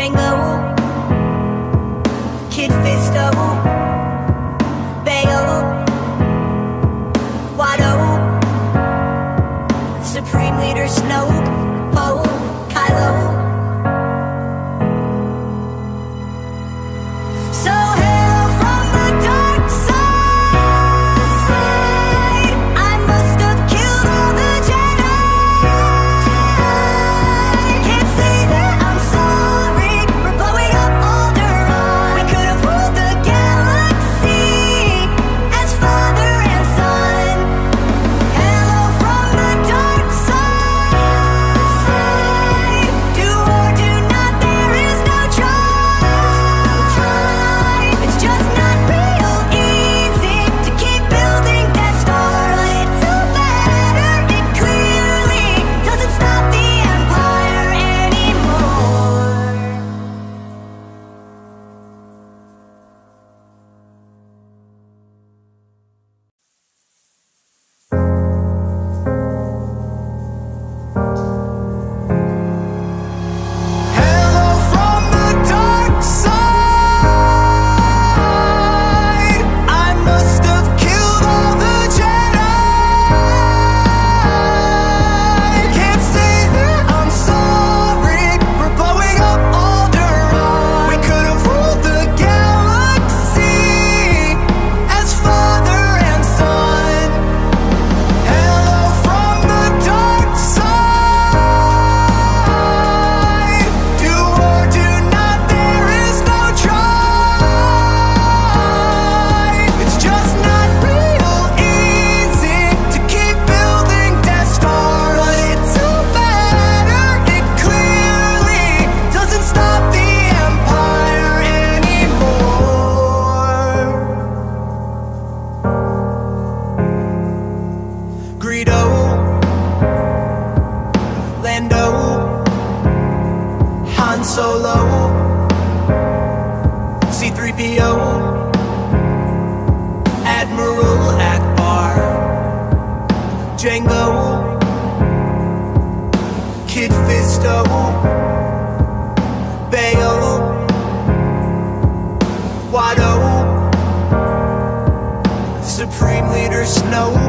Django, Kid Fisto, Bayo, Watto, Supreme Leader Snoke, Poe, Kylo. So hail from the dark side. I must have killed all the Jedi. Can't say that I'm sorry for blowing up Alderaan. We could have ruled the galaxy as father and son. Hello from the dark side. Do or do not, there is no try. It's just not real easy to keep building Death Star, but it's so better. It clearly doesn't stop the Empire anymore. Hello from the dark side. I must have killed all the Jedi. Can't say that I'm sorry for blowing up Alderaan. We could have ruled the galaxy as father and son. Hello from the dark side. Do or do not, there is no try. It's just not real easy to keep building Death Star, but it's so better. It clearly doesn't stop the Empire anymore. Greedo, Lando, Han Solo, C-3PO, Admiral Akbar, Django, Kid Fisto, Bayo, Watto, Supreme Leader Snoke,